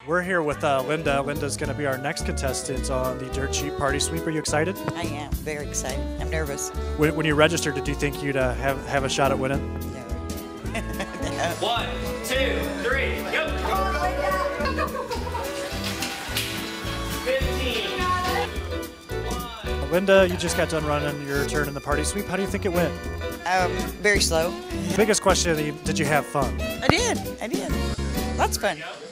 We're here with Linda. Linda's going to be our next contestant on the Dirt Cheap Party Sweep. Are you excited? I am very excited. I'm nervous. When you registered, did you think you'd have a shot at winning? No. No. 1, 2, 3, go! 15. Linda, you just got done running your turn in the Party Sweep. How do you think it went? Very slow. Biggest question, did you have fun? I did. Lots of fun.